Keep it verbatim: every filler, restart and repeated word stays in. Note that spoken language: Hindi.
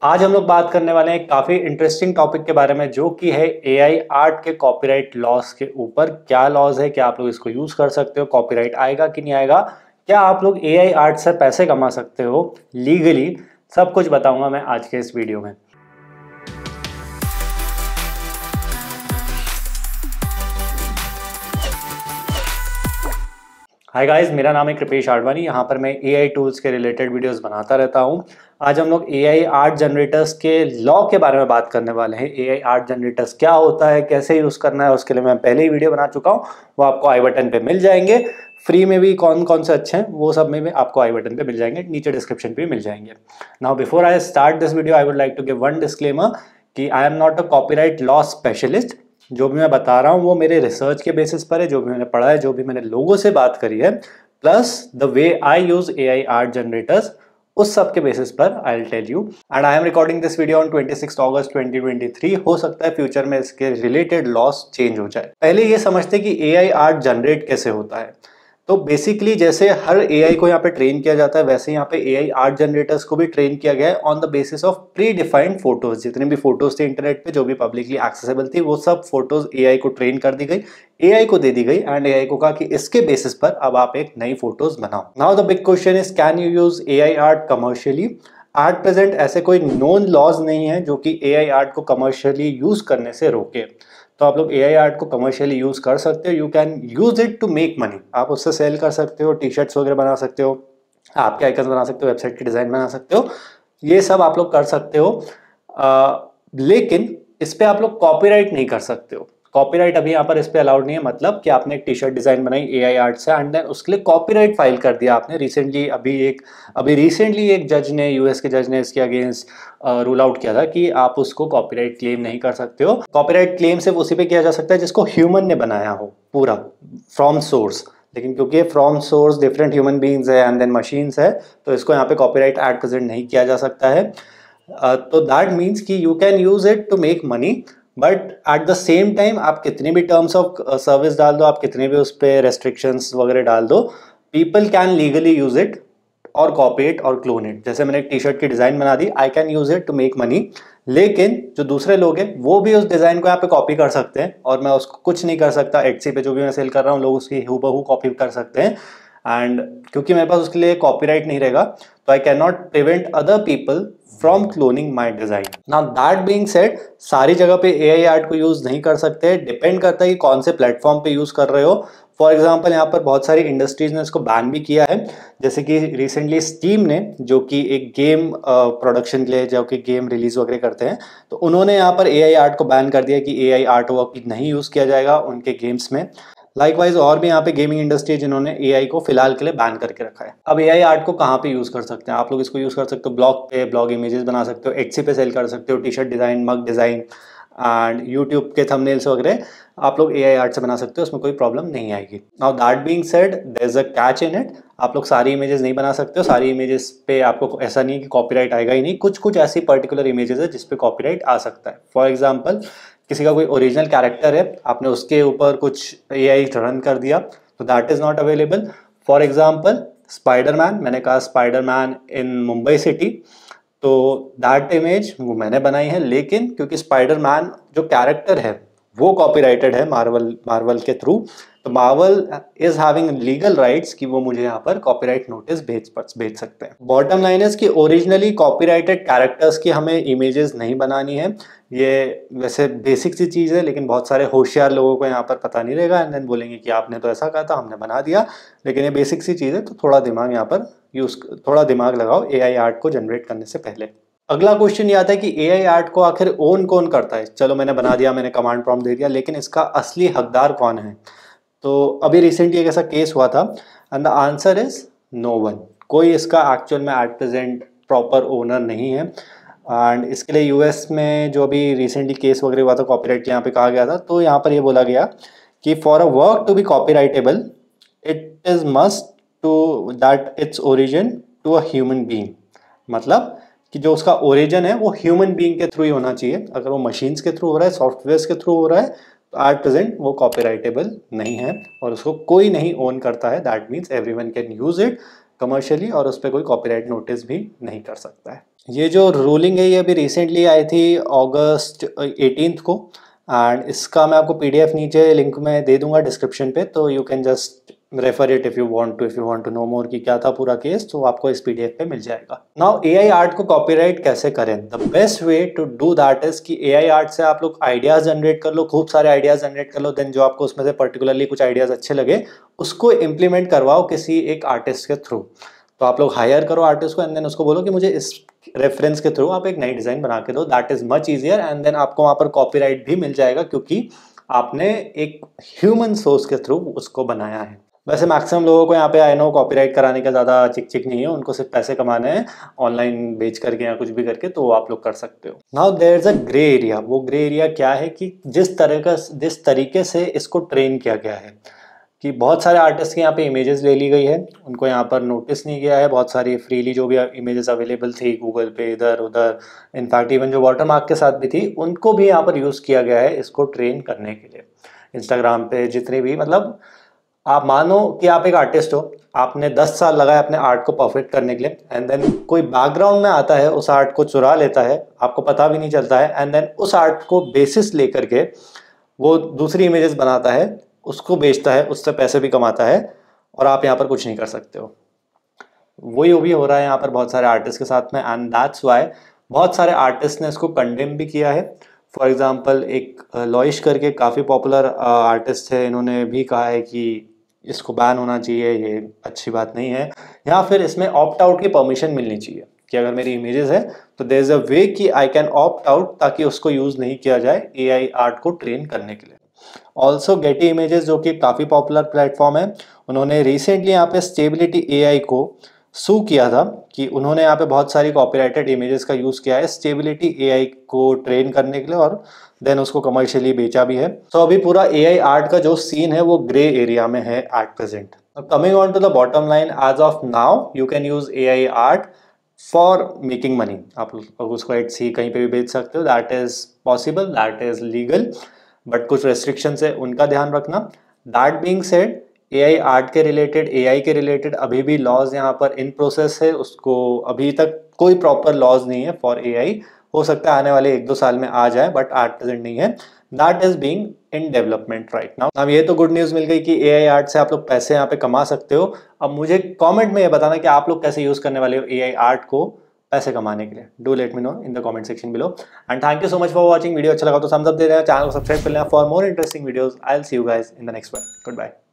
आज हम लोग बात करने वाले हैं काफ़ी इंटरेस्टिंग टॉपिक के बारे में, जो कि है एआई आर्ट के कॉपीराइट लॉस के ऊपर। क्या लॉज है, क्या आप लोग इसको यूज़ कर सकते हो, कॉपीराइट आएगा कि नहीं आएगा, क्या आप लोग एआई आर्ट से पैसे कमा सकते हो लीगली, सब कुछ बताऊंगा मैं आज के इस वीडियो में। हाय गाइस, मेरा नाम है कृपेश आडवाणी। यहाँ पर मैं एआई टूल्स के रिलेटेड वीडियोस बनाता रहता हूँ। आज हम लोग एआई आर्ट जनरेटर्स के लॉ के बारे में बात करने वाले हैं। एआई आर्ट जनरेटर्स क्या होता है, कैसे यूज़ करना है, उसके लिए मैं पहले ही वीडियो बना चुका हूँ, वो आपको आई बटन पे मिल जाएंगे। फ्री में भी कौन कौन से अच्छे हैं वो सब में भी आपको आई बटन पे मिल जाएंगे, नीचे डिस्क्रिप्शन पे भी मिल जाएंगे। Now before I start this video I would like to give one disclaimer कि I am not a copyright law specialist. जो भी मैं बता रहा हूँ वो मेरे रिसर्च के बेसिस पर है, जो भी मैंने पढ़ा है, जो भी मैंने लोगों से बात करी है, plus the way I use AI art generators, उस सब के बेसिस पर I will tell you. And I am recording this video on twenty six August twenty twenty three. हो सकता है फ्यूचर में इसके रिलेटेड लॉस चेंज हो जाए। पहले ये समझते कि एआई आर्ट जनरेट कैसे होता है। तो बेसिकली जैसे हर एआई को यहाँ पे ट्रेन किया जाता है, वैसे यहाँ पे एआई आर्ट जनरेटर्स को भी ट्रेन किया गया है on the basis of predefined photos. जितने भी फोटोज थे इंटरनेट पे, जो भी पब्लिकली एक्सेसिबल थी, वो सब फोटोज एआई को ट्रेन कर दी गई, एआई को दे दी गई, एंड एआई को कहा कि इसके बेसिस पर अब आप एक नई फोटोज बनाओ। Now the big question is, can you use AI art commercially? At present ऐसे कोई नोन लॉज नहीं है जो कि एआई आर्ट को कमर्शियली यूज करने से रोके। तो आप लोग एआई आर्ट को कमर्शियली यूज कर सकते हो। You can use it to make money. आप उससे सेल कर सकते हो, टी शर्ट्स वगैरह बना सकते हो, आपके आइकन्स बना सकते हो, वेबसाइट की डिजाइन बना सकते हो, ये सब आप लोग कर सकते हो। आ, लेकिन इस पे आप लोग कॉपीराइट नहीं कर सकते हो। कॉपीराइट अभी यहाँ पर इस पे अलाउड नहीं है। मतलब कि आपने एक टी शर्ट डिजाइन बनाई एआई आर्ट से एंड देन उसके लिए कॉपीराइट फाइल कर दिया आपने रिसेंटली। अभी एक अभी रिसेंटली एक जज ने, यूएस के जज ने इसके अगेंस्ट रूल आउट किया था कि आप उसको कॉपीराइट क्लेम नहीं कर सकते हो। कॉपीराइट क्लेम सिर्फ उसी पे किया जा सकता है जिसको ह्यूमन ने बनाया हो पूरा फ्रॉम सोर्स। लेकिन क्योंकि from source different human beings है एंड देन मशीन्स है, तो इसको यहाँ पे कॉपीराइट एट प्रेजेंट नहीं किया जा सकता है। uh, तो दैट मीन्स कि you can use it to make money, but at the same time आप कितने भी टर्म्स ऑफ सर्विस डाल दो, आप कितने भी उस पर रेस्ट्रिक्शंस वगैरह डाल दो, people can legally use it और कॉपी इट और क्लोन इट। जैसे मैंने एक टी शर्ट की डिजाइन बना दी, I can use it to make money, लेकिन जो दूसरे लोग हैं वो भी उस डिजाइन को यहाँ पे कॉपी कर सकते हैं और मैं उसको कुछ नहीं कर सकता। एटसी पे जो भी मैं सेल कर रहा हूँ, लोग उसकी हूबहू कॉपी कर सकते हैं, एंड क्योंकि मेरे पास उसके लिए कॉपीराइट नहीं रहेगा, तो I can not prevent other people from cloning my design. Now that being said, सारी जगह पे एआई आर्ट को यूज नहीं कर सकते। डिपेंड करता है कि कौन से प्लेटफॉर्म पे यूज कर रहे हो। फॉर एग्जाम्पल यहाँ पर बहुत सारी इंडस्ट्रीज ने इसको बैन भी किया है। जैसे कि रिसेंटली स्टीम ने, जो कि एक गेम प्रोडक्शन के लिए, जो कि गेम रिलीज वगैरह करते हैं, तो उन्होंने यहाँ पर एआई आर्ट को बैन कर दिया कि एआई आर्ट वर्क नहीं यूज किया जाएगा उनके गेम्स में। लाइकवाइज और भी यहाँ पे गेमिंग इंडस्ट्री जिन्होंने एआई को फिलहाल के लिए बैन करके रखा है। अब एआई आर्ट को कहाँ पे यूज कर सकते हैं आप लोग? इसको यूज कर सकते हो ब्लॉग पे, ब्लॉग इमेजेस बना सकते हो, एटसी पे सेल कर सकते हो, T shirt design, mug design, and YouTube के थंबनेल्स वगैरह आप लोग एआई आर्ट से बना सकते हो, उसमें कोई प्रॉब्लम नहीं आएगी। Now that being said, there is a catch in it. आप लोग सारी इमेजेस नहीं बना सकते हो। सारी इमेजेस पे आपको ऐसा नहीं है कि कॉपीराइट आएगा ही नहीं। कुछ कुछ ऐसी पर्टिकुलर इमेजेस है जिसपे कॉपीराइट आ सकता है। फॉर एग्जाम्पल, किसी का कोई ओरिजिनल कैरेक्टर है, आपने उसके ऊपर कुछ एआई रन कर दिया, तो that is not available. For example Spiderman, मैंने कहा स्पाइडरमैन इन मुंबई सिटी, तो दैट इमेज वो मैंने बनाई है, लेकिन क्योंकि स्पाइडरमैन जो कैरेक्टर है वो कॉपीराइटेड है मार्वल मार्वल के थ्रू, तो Marvel is having legal rights कि वो मुझे यहाँ पर कॉपीराइट नोटिस भेज भेज सकते हैं। बॉटम लाइन इज कि ओरिजिनली कॉपीराइटेड कैरेक्टर्स की हमें इमेजेस नहीं बनानी है। ये वैसे बेसिक सी चीज़ है, लेकिन बहुत सारे होशियार लोगों को यहाँ पर पता नहीं रहेगा, एंड देन बोलेंगे कि आपने तो ऐसा कहा था, हमने बना दिया। लेकिन ये बेसिक सी चीज़ है, तो थोड़ा दिमाग यहाँ पर यूज थोड़ा दिमाग लगाओ एआई आर्ट को जनरेट करने से पहले। अगला क्वेश्चन ये आता है कि एआई आर्ट को आखिर ओन कौन करता है? चलो मैंने बना दिया, मैंने कमांड प्रॉम्प्ट दे दिया, लेकिन इसका असली हकदार कौन है? तो अभी रिसेंटली एक ऐसा केस हुआ था, and the answer is no one. कोई इसका एक्चुअल में एट प्रेजेंट प्रॉपर ओनर नहीं है। एंड इसके लिए यूएस में जो अभी रिसेंटली केस वगैरह हुआ था कॉपीराइट यहाँ पे कहा गया था, तो यहाँ पर ये बोला गया कि for a work to be copyrightable it is must to that it's origin to a human being. मतलब कि जो उसका ओरिजिन है वो ह्यूमन बीइंग के थ्रू ही होना चाहिए। अगर वो मशीन्स के थ्रू हो रहा है, सॉफ्टवेयर के थ्रू हो रहा है, तो एट प्रेजेंट वो कॉपीराइटेबल नहीं है और उसको कोई नहीं ओन करता है। That means everyone can use it. Commercially और उस पर कोई कॉपीराइट नोटिस भी नहीं कर सकता है। ये जो रूलिंग है ये अभी रिसेंटली आई थी अगस्त एटीन्थ को, एंड इसका मैं आपको पीडीएफ नीचे लिंक में दे दूंगा डिस्क्रिप्शन पे, तो you can just refer it if you want to if you want to know more कि क्या था पूरा केस, तो आपको इस पीडीएफ पे मिल जाएगा। नाउ एआई आर्ट को कॉपीराइट कैसे करें? The best way to do that is कि एआई आर्ट से आप लोग आइडियाज जनरेट कर लो, खूब सारे आइडियाज जनरेट कर लो, देन जो आपको उसमें से पर्टिकुलरली कुछ आइडियाज अच्छे लगे उसको इम्प्लीमेंट करवाओ किसी एक आर्टिस्ट के थ्रू। तो आप लोग हायर करो आर्टिस्ट को एंड देन उसको बोलो कि मुझे इस रेफरेंस के थ्रू आप एक नई डिजाइन बना के दो, that is much easier, and then आपको वहां पर कॉपीराइट भी मिल जाएगा क्योंकि आपने एक ह्यूमन सोर्स के थ्रू उसको बनाया है। वैसे मैक्सिमम लोगों को यहाँ पे आई नो कॉपीराइट कराने का ज़्यादा चिक चिक नहीं है, उनको सिर्फ पैसे कमाने हैं ऑनलाइन बेच करके या कुछ भी करके, तो आप लोग कर सकते हो। Now there is a grey area. वो ग्रे एरिया क्या है कि जिस तरह का जिस तरीके से इसको ट्रेन किया गया है कि बहुत सारे आर्टिस्ट के यहाँ पे इमेजेस ले ली गई है, उनको यहाँ पर नोटिस नहीं किया है, बहुत सारी फ्रीली जो भी इमेजेस अवेलेबल थी गूगल पे इधर उधर, इनफैक्ट इवन जो वाटरमार्क के साथ भी थी उनको भी यहाँ पर यूज़ किया गया है इसको ट्रेन करने के लिए। इंस्टाग्राम पे जितने भी, मतलब आप मानो कि आप एक आर्टिस्ट हो, आपने दस साल लगाए अपने आर्ट को परफेक्ट करने के लिए, एंड देन कोई बैकग्राउंड में आता है उस आर्ट को चुरा लेता है, आपको पता भी नहीं चलता है, एंड देन उस आर्ट को बेसिस लेकर के वो दूसरी इमेजेस बनाता है, उसको बेचता है, उससे पैसे भी कमाता है और आप यहाँ पर कुछ नहीं कर सकते हो। वही भी हो रहा है यहाँ पर बहुत सारे आर्टिस्ट के साथ में, एंड दैट्स वाई बहुत सारे आर्टिस्ट ने इसको कंडेम भी किया है। फॉर एग्जांपल एक लॉइश करके काफ़ी पॉपुलर आर्टिस्ट है, इन्होंने भी कहा है कि इसको बैन होना चाहिए, ये अच्छी बात नहीं है, या फिर इसमें ऑप्ट आउट की परमिशन मिलनी चाहिए कि अगर मेरी इमेजेस है तो देयर इज अ वे कि आई कैन ऑप्ट आउट ताकि उसको यूज़ नहीं किया जाए एआई आर्ट को ट्रेन करने के लिए। ऑल्सो गेटी इमेजेस जो कि काफ़ी पॉपुलर प्लेटफॉर्म है, उन्होंने रिसेंटली यहाँ पे स्टेबिलिटी एआई को सू किया था कि उन्होंने यहाँ पे बहुत सारी कॉपीराइटेड इमेजेस का यूज़ किया है स्टेबिलिटी एआई को ट्रेन करने के लिए, और देन उसको कमर्शियली बेचा भी है। तो so, अभी पूरा एआई आर्ट का जो सीन है वो ग्रे एरिया में है at present. Coming on to the bottom line, as of now you can use AI art for making money. आप उसको एट सी कहीं पे भी बेच सकते हो, that is possible, that is legal, but कुछ रेस्ट्रिक्शंस है उनका ध्यान रखना। That being said, AI art के रिलेटेड, एआई के रिलेटेड अभी भी लॉज यहाँ पर इन प्रोसेस है, उसको अभी तक कोई प्रॉपर लॉज नहीं है फॉर एआई। हो सकता है आने वाले एक दो साल में आ जाए, बट एट प्रेजेंट नहीं है। That is being in development right now. अब ये तो गुड न्यूज़ मिल गई कि एआई आर्ट से आप लोग पैसे यहाँ पे कमा सकते हो। अब मुझे कमेंट में ये बताना कि आप लोग कैसे यूज़ करने वाले हो एआई आर्ट को पैसे कमाने के लिए। Do let me know in the comment section below, and thank you so much for watching. Video अच्छा लगा तो थम्स अप दे देना, चैनल को सब्सक्राइब कर लेना for more interesting videos. I will see you guys in the next one. Good bye.